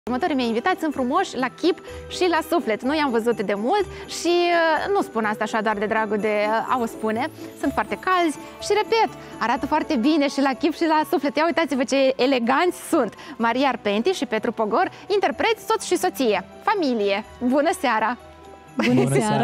Următorii mei invitați sunt frumoși la chip și la suflet. Nu i-am văzut de mult și nu spun asta așa doar de dragul de a o spune. Sunt foarte calzi și, repet, arată foarte bine și la chip și la suflet. Ia uitați-vă ce eleganți sunt. Maria Arpenti și Petru Pogor, interpreți, soț și soție. Familie. Bună seara! Bună seara!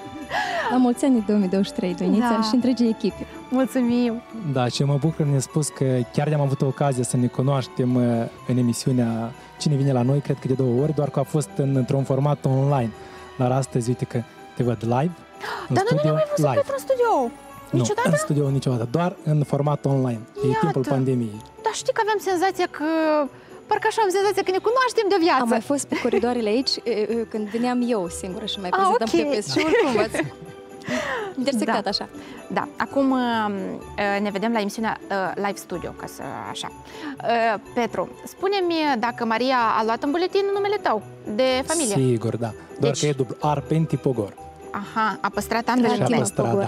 La mulți ani 2023, Doinița, și întregii echipe. Mulțumim! Da, și mă bucur ne-a spus că chiar de-am avut ocazia să ne cunoaștem în emisiunea Cine vine la noi, cred că de 2 ori, doar că a fost într-un format online. Dar astăzi, uite că te văd live, în Dar studio, nu ne-am mai văzut Petru în studio! Niciodată? Nu, în studio niciodată, doar în format online. E timpul pandemiei. Dar știi că aveam senzația că... Parcă așa am senzația că ne cunoaștem de viață. Am mai fost pe coridoarele aici când veneam eu singură și mai prezentam pe și oricum v-ați intersectat așa. Da, acum ne vedem la emisiunea Live Studio, ca să așa. Petru, spune-mi dacă Maria a luat în buletin numele tău de familie. Sigur, da. Doar că e dublu. Arpenti Pogor. Aha, a păstrat ambele nume. Da.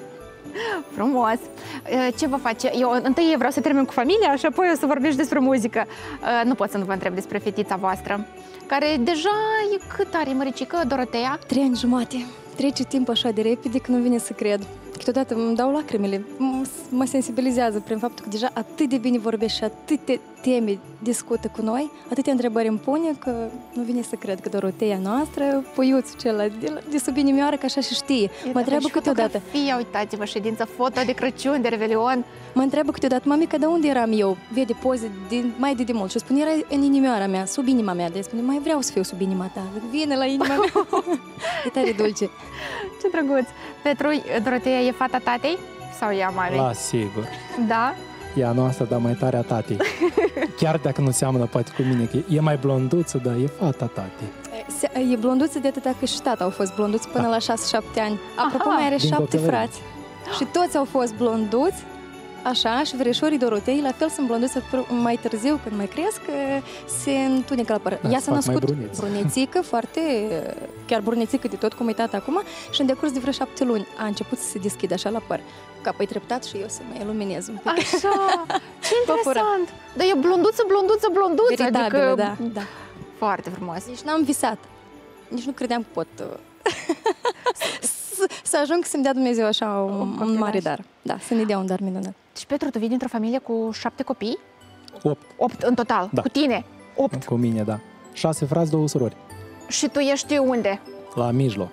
Frumos! Ce vă face? Eu întâi vreau să termin cu familia și apoi o să vorbești despre muzică. Nu pot să nu vă întreb despre fetița voastră, care deja e cât are, măricică, Dorotea? 3 ani jumate. Trece timp așa de repede că nu vine să cred. Câteodată îmi dau lacrimile. Mă sensibilizează prin faptul că deja atât de bine vorbește și atâte teme discută cu noi, atâtea întrebări îmi pune că nu vine să cred că Dorotea noastră, puiuțul celălalt de sub inimioară, că așa și știe. Mă întreabă câteodată. Uitați-vă, ședință foto de Crăciun, de Revelion. Mă întreabă câteodată, mamică, de unde eram eu? Vede poze mai de demult și spune, era în inimioara mea, sub inima mea. De spune, mai vreau să fiu sub inima ta. Vine la inima mea. E tare dulce. Ce drăguț! Petru, Dorotea e fata tatei? Sau e a mamei? La sigur. Da? E a noastră, dar mai tare a tatei. Chiar dacă nu seamănă poate cu mine, că e mai blonduță, dar e fata tatei. E blonduță de atâta că și tata au fost blonduți până la 6-7 ani. Apropo, mai are 7 frați. Și toți au fost blonduți, așa, și verișorii Dorotei, la fel, sunt blonduți mai târziu, când mai cresc, se întunecă la păr. Ea s-a născut brunețică, foarte, chiar brunețică de tot, cum e tata acum, și în decurs de vreo 7 luni a început să se deschidă așa la păr. Ca apoi treptat și eu să mă iluminez un pic. Așa, ce interesant! Dar e blonduță, veritabilă, adică... da. Foarte frumos. Nici n-am visat. Nici nu credeam că pot să ajung să-mi dea Dumnezeu așa un mare dar. Da, să ne dea un dar minunat. Și Petru, tu vii dintr-o familie cu 7 copii? 8. 8 în total? Da. Cu tine? 8? Cu mine, da. 6 frați, 2 surori. Și tu ești unde? La mijloc.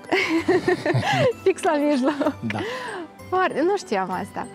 Fix la mijloc. Da. Nu știam asta.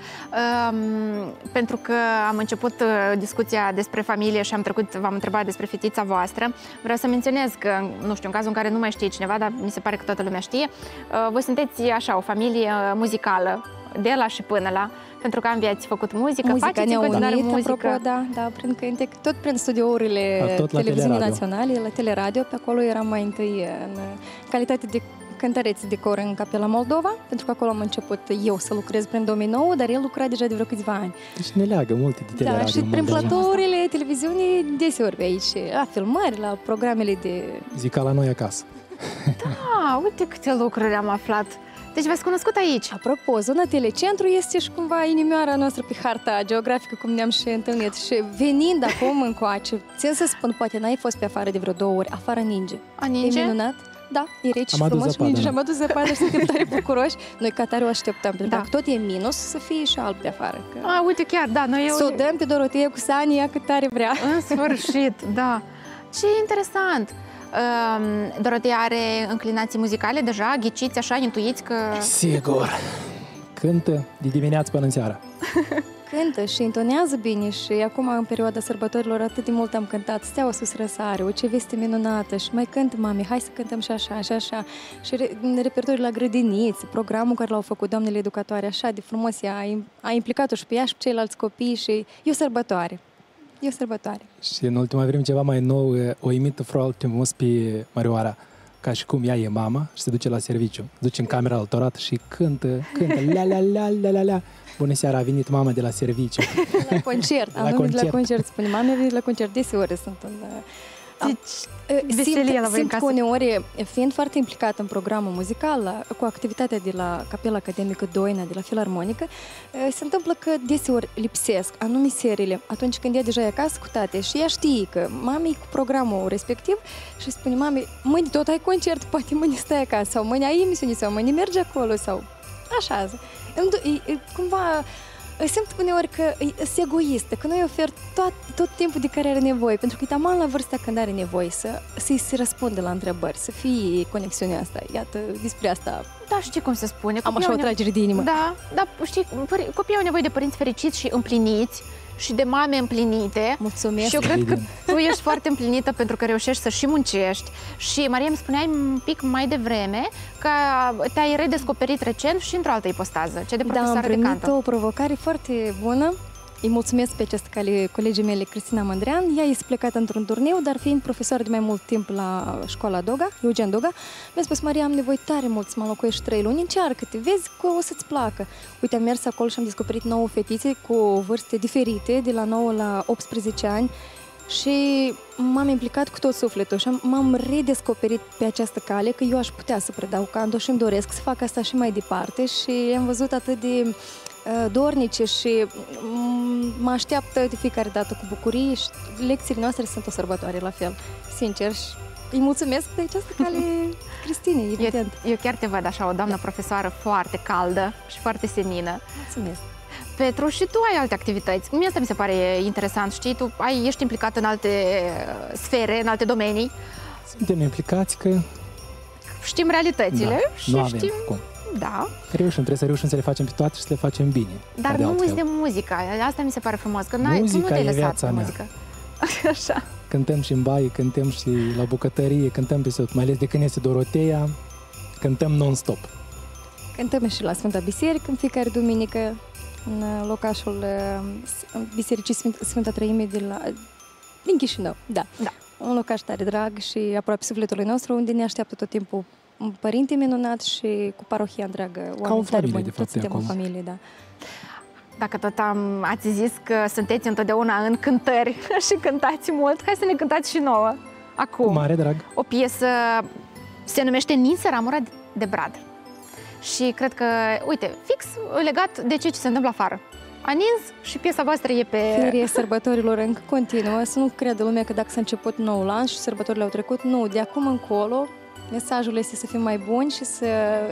Pentru că am început discuția despre familie și v-am întrebat despre fetița voastră, vreau să menționez că, nu știu, în cazul în care nu mai știe cineva, dar mi se pare că toată lumea știe, voi sunteți așa, o familie muzicală, de la și până la, pentru că ambii ați făcut muzică, faceți în continuare muzică. Apropo, da, prin cântec, tot prin studiourile televiziunii naționale, la teleradio, pe acolo eram mai întâi în calitate de cântăreț de cor în Capela Moldova, pentru că acolo am început eu să lucrez prin 2009, dar el lucra deja de vreo câțiva ani. Deci ne leagă multe de teleradio. Da, și prin platourile televiziunii deseori pe aici, la filmări, la programele de... Zica la noi acasă. Da, uite câte lucruri am aflat. Deci v-ați cunoscut aici. Apropo, zona Telecentru este și cumva inimioara noastră pe harta geografică, cum ne-am și întâlnit. Și venind acum încoace, țin să spun, poate n-ai fost pe afară de vreo 2 ori, afară ninge. A ninge? E minunat. Da, e rece și frumos și ninge. Și am adus zăpadă și suntem tare bucuroși. Noi ca tare o așteptăm, pentru că tot e minus să fie și alb de afară. Uite chiar, da. Noi să o dăm pe Dorotea cu Sania cât tare vrea. În sfârșit, da. Ce interesant! Dorotea are înclinații muzicale deja? Ghiciți așa, intuiți că... Sigur! Cântă de dimineață până în seara. Cântă și intonează bine și acum în perioada sărbătorilor atât de mult am cântat Steaua sus răsare, o ce veste minunată și mai cântă mami, hai să cântăm și așa, și așa. Și repertoriul la grădiniți, programul care l-au făcut doamnele educatoare, așa de frumos, a implicat-o și pe ea și pe ceilalți copii și e o sărbătoare. E o sărbătoare. Și în ultima vreme ceva mai nou, o imită foarte frumos pe Mărioara, ca și cum ea e mama și se duce la serviciu. Duce în camera altorată și cântă, la. Bună seara, a venit mama de la serviciu. La concert, am venit la concert, spune mama, a venit la concert, deseori sunt veselie la voi în simt că casă. uneori, fiind foarte implicat în programul muzical, cu activitatea de la Capela Academică Doina, de la Filarmonică, se întâmplă că deseori lipsesc anumite seriile atunci când ea deja e acasă cu tate și ea știe că mami cu programul respectiv și spune, mami, mâine tot ai concert, poate mâine stai acasă, sau mâine ai emisiune, sau mâine mergi acolo, sau așa. Cumva simt uneori că e egoistă, că nu îi ofer tot timpul de care are nevoie, pentru că e taman la vârsta când are nevoie să-i se răspunde la întrebări, să fie conexiunea asta. Iată, despre asta Da, știi cum se spune. am așa o tragere de inimă. Da, știi, copiii au nevoie de părinți fericiți și împliniți și de mame împlinite. Mulțumesc! Și eu cred că tu ești foarte împlinită pentru că reușești să și muncești. Și, Maria, îmi spuneai un pic mai devreme că te-ai redescoperit recent și într-o altă ipostază, cea de profesoară de am canto. primit o provocare foarte bună. Îi mulțumesc pe această cale colegii mele, Cristina Mândrean. Ea este plecată într-un turneu, dar fiind profesoară de mai mult timp la școala Doga, Eugen Doga, mi-a spus, Maria, am nevoie tare mult să mă înlocuiești 3 luni, încearcă-te, vezi că o să-ți placă. Uite, am mers acolo și am descoperit 9 fetițe cu vârste diferite, de la 9 la 18 ani, și m-am implicat cu tot sufletul și m-am redescoperit pe această cale, că eu aș putea să predau canto și îmi doresc să fac asta și mai departe și am văzut atât de dornice și mă așteaptă de fiecare dată cu bucurie și lecțiile noastre sunt o sărbătoare la fel, sincer, și îi mulțumesc de această cale Cristinei, evident. Eu chiar te văd așa, o doamnă profesoară foarte caldă și foarte senină. Mulțumesc! Petru, și tu ai alte activități. Mie asta mi se pare interesant, știi? Tu ești implicat în alte sfere, în alte domenii. Suntem implicați că Știm realitățile și nu avem știm... cum. Da. Trebuie să reușim să le facem pe toate și să le facem bine. Dar nu uiți de muzică. Asta mi se pare frumos, că tu nu te-ai lăsat pe muzică. Așa. Cântăm și în baie, cântăm și la bucătărie, cântăm pe tot. Mai ales de când este Doroteea, cântăm non-stop. Cântăm și la Sfânta Biserică în fiecare duminică, în locașul Bisericii Sfânta Trăime din Chișinău. Da. Un locaș tare drag și aproape sufletului nostru, unde ne așteaptă tot timpul un părinte minunat și cu parohia întreagă, oameni tare buni. Toți suntem o familie, da. Dacă tot ați zis că sunteți întotdeauna în cântări și cântați mult, hai să ne cântați și nouă acum. Cu mare drag. O piesă se numește Ninsă Ramura de Brad. Și cred că, uite, fix legat de ce se întâmplă afară. A nins și piesa voastră e pe... Ferie sărbătorilor încă continuă, să nu creadă lumea că dacă s-a început noul an și sărbătorile au trecut, nu, de acum încolo mesajul este să fim mai buni și să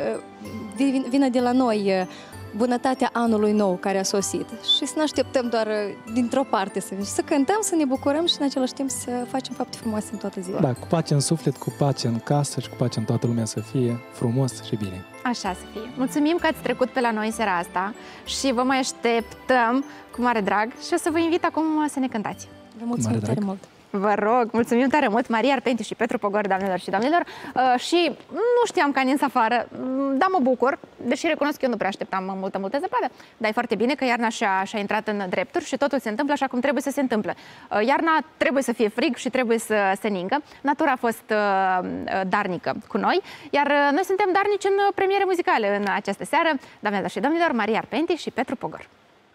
vină de la noi bunătatea anului nou care a sosit și să ne așteptăm doar dintr-o parte să cântăm, să ne bucurăm și în același timp să facem fapte frumoase în toată ziua. Da, cu pace în suflet, cu pace în casă și cu pace în toată lumea să fie frumos și bine. Așa să fie. Mulțumim că ați trecut pe la noi seara asta și vă mai așteptăm cu mare drag și o să vă invit acum să ne cântați. Vă mulțumim tare mult! Vă rog, mulțumim tare mult, Maria Arpentiu și Petru Pogor, doamnelor și domnilor. Și nu știam că a nins afară, dar mă bucur, deși recunosc că eu nu prea așteptam multă zăpadă, dar e foarte bine că iarna și-a intrat în drepturi și totul se întâmplă așa cum trebuie să se întâmple. Iarna trebuie să fie frig și trebuie să se ningă. Natura a fost darnică cu noi, iar noi suntem darnici în premiere muzicale în această seară. Doamnelor și domnilor, Maria Arpentiu și Petru Pogor.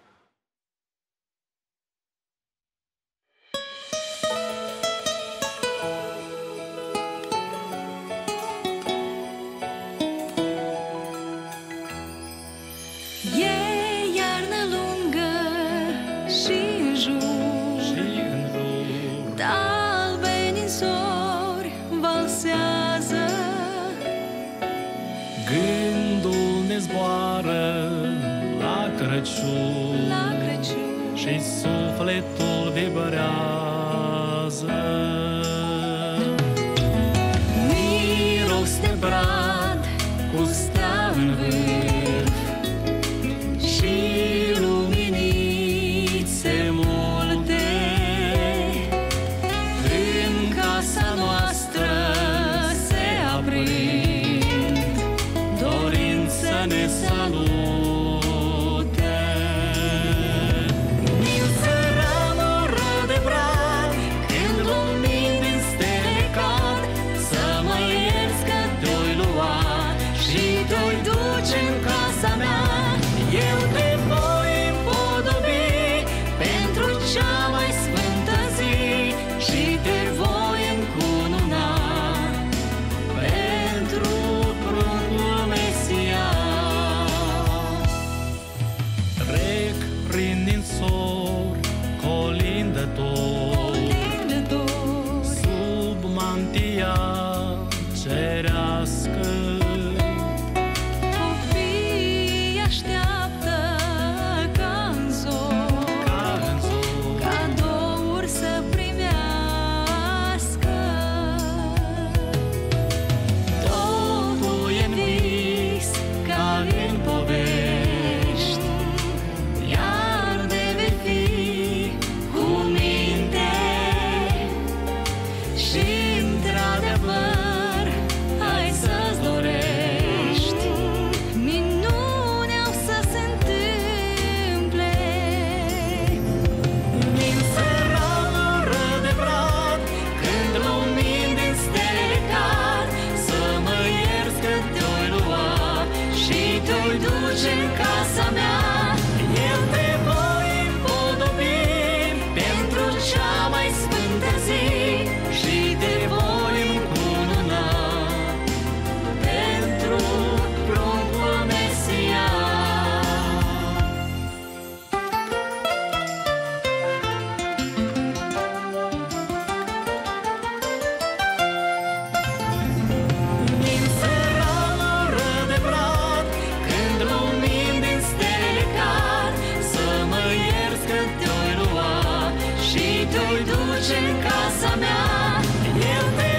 Zboară la Crăciun, și sufletul vibrează. Miros de brad cu stea în vârf și luminițe multe în casa noastră se aprind, dorind să ne salute. Ninsă ramură de brad, când lumina adevăr, hai să-ți dorești minune au să se întâmple. Min săralul rădevrat, când lumini din stele cad, să mă ierți că te-oi lua și te-oi duce în casa mea. Eu te voi împodobi pentru cea mai sfântă zi și te voi încununa pentru pruncul Mesia. Din săralul rădevrat, când lumini din stele cad, să mă ierți că te-oi lua și te-oi duce în casa mea. Eu te